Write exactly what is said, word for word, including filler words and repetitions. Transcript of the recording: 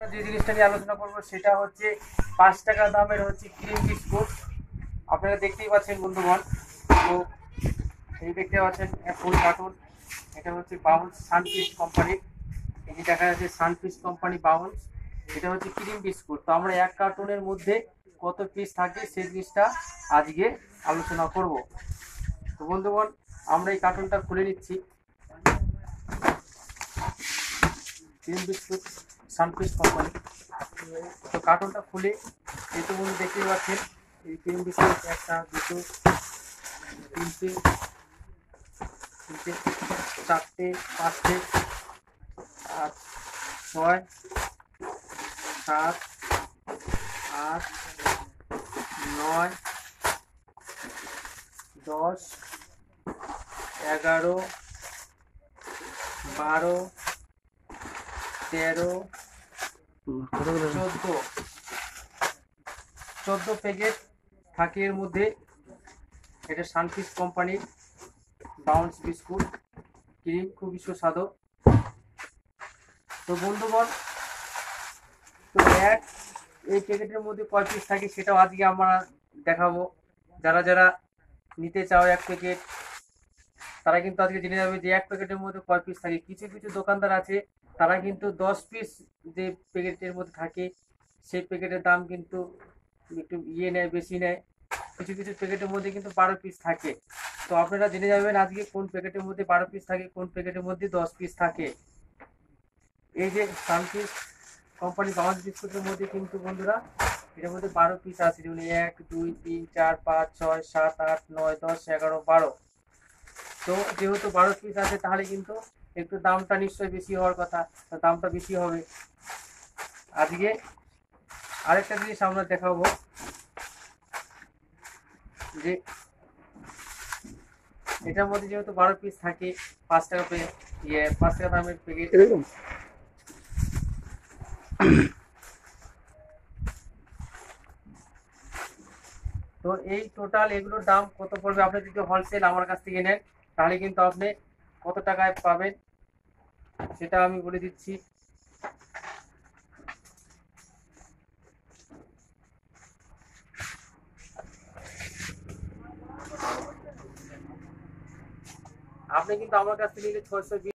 যে জিনিসটা নিয়ে আলোচনা করবো সেটা হচ্ছে পাঁচ টাকা দামের হচ্ছে ক্রিম বিস্কুট। আপনারা দেখতেই পাচ্ছেন বন্ধুগণ। তো এই দেখতে পাচ্ছেন ফুল কার্টুন। এটা হচ্ছে বাউন্স সানফিস্ট কোম্পানির। এই যে দেখা যাচ্ছে সানফিস্ট কোম্পানি বাউন্স। এটা হচ্ছে ক্রিম বিস্কুট। তো আমরা এক কার্টুনের মধ্যে কত পিস থাকে সেই জিনিসটা আজকে আলোচনা করব। তো বন্ধুগণ, আমরা এই কার্টুনটা খুলে নিচ্ছি। Cream biscuit Sunfeast company. তো কার্টুনটা খুলে এই তো বন্ধু দেখতেই পাচ্ছেন, এই ক্রিম বিস্কুট একটা, দুটো, তিনটে, তিনটে, চারটে, পাঁচটে, আর ছয়, সাত, আট, নয়, দশ, এগারো, বারো, তেরো, চোদ্দো চোদ্দো প্যাকেট থাকে এর মধ্যে। এটা সানফিস্ট কোম্পানির বাউন্স বিস্কুট ক্রিম, খুবই সুস্বাদু। তো বন্ধুগণ, তো এক এই প্যাকেটের মধ্যে কয় পিস থাকে সেটাও আজকে আমরা দেখাবো। যারা যারা নিতে চাও এক প্যাকেট, তারা কিন্তু আজকে জেনে যাবে যে এক প্যাকেটের মধ্যে কয় পিস থাকে। কিছু কিছু দোকানদার আছে তারা কিন্তু দশ পিস যে প্যাকেটের মধ্যে থাকে সেই প্যাকেটের দাম কিন্তু একটু ইয়ে নেয়, বেশি নেয়। কিছু কিছু প্যাকেটের মধ্যে কিন্তু বারো পিস থাকে। তো আপনারা জেনে যাবেন আজকে কোন প্যাকেটের মধ্যে বারো পিস থাকে, কোন প্যাকেটের মধ্যে দশ পিস থাকে। এই যে সানফিস্ট কোম্পানি বাউন্স বিস্কুটের মধ্যে কিন্তু বন্ধুরা এটার মধ্যে বারো পিস আছে। যেমন এক, দুই, তিন, চার, পাঁচ, ছয়, সাত, আট, নয়, দশ, এগারো, বারো। তো যেহেতু বারো পিস আছে তাহলে কিন্তু একটু দামটা নিশ্চয়ই বেশি হওয়ার কথা। দামটা বেশি হবে। আজকে আরেকটা জিনিস আমরা দেখাবো যে এটার মধ্যে যেহেতু বারো পিস থাকে, পাঁচ টাকা পে ইয়ে পাঁচ টাকা দামের প্যাকেট। তো এই টোটাল এগুলোর দাম কত পড়বে, আপনি যদি হোলসেল আমার কাছ থেকে নেন তাহলে কিন্তু আপনি কত টাকায় পাবেন সেটা আমি বলে দিচ্ছি। আপনি কিন্তু আমার কাছ থেকে ছয়শো